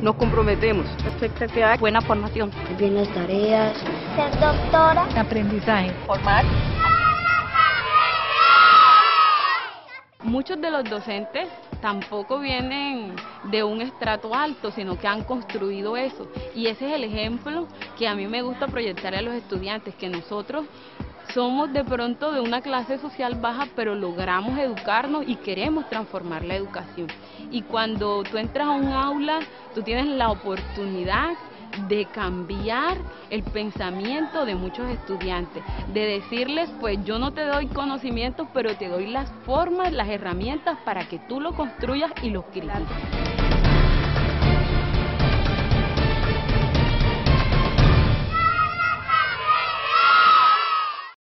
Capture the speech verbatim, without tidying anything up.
nos comprometemos. Respecto a que hay buena formación. Bien las tareas. Ser doctora. Aprendizaje. Formar. Muchos de los docentes tampoco vienen de un estrato alto, sino que han construido eso. Y ese es el ejemplo que a mí me gusta proyectar a los estudiantes, que nosotros somos de pronto de una clase social baja, pero logramos educarnos y queremos transformar la educación. Y cuando tú entras a un aula, tú tienes la oportunidad de cambiar el pensamiento de muchos estudiantes, de decirles, pues yo no te doy conocimientos, pero te doy las formas, las herramientas para que tú lo construyas y lo critiques.